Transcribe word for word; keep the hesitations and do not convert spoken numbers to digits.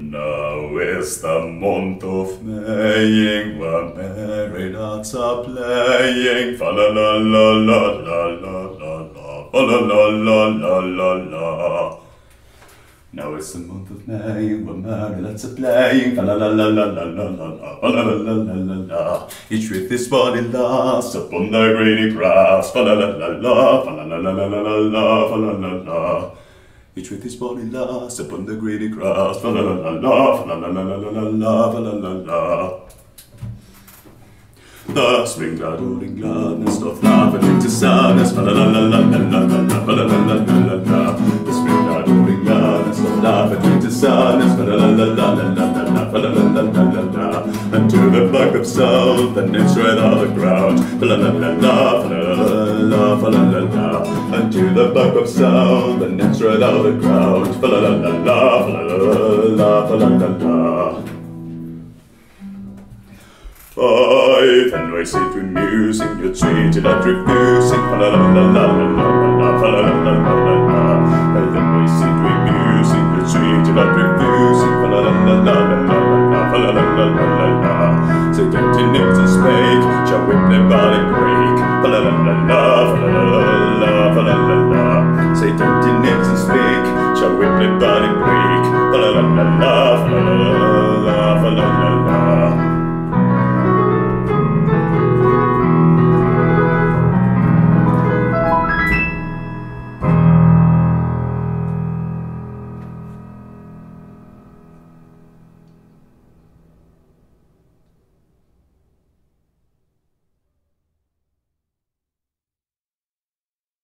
Now is the month of Maying, where merry lads are playing. Fa la la la la la la la la, fa la la la la la la. Now it's the month of May, where merry lads are playing. Fa la la la la la la la la, fa la la la la la la. Each with his body laughs upon the greeny grass. Fa la la la la, fa la la la la la la, fa la la la. Each with his body laughs upon the greeny grass. Fa la la la la, fa la la la la la la, fa la la la. The spring glad rolling gladness doth laughing into sadness. Fa la la la la la la la, fa la la la la la la. The spring glad rolling gladness doth laughing into sadness. Fa la la la la la la la, fa la la la la la la. And to the bug of sound that knits right out the ground. Fa la la la la, fa la la la, fa la la la. And to the bug of sound that knits right out the ground. Fa la la la la, fa la la la, fa la la la. Five, and I sit with musing, you're treated at refusing. Fa la la la la la la la, fa la la la la la la. And then I sit with musing, you're treated at refusing. Fa la la la la la la la, fa la la la la la la. So don't you need to speak, shall whip their body break. Fa la la la la.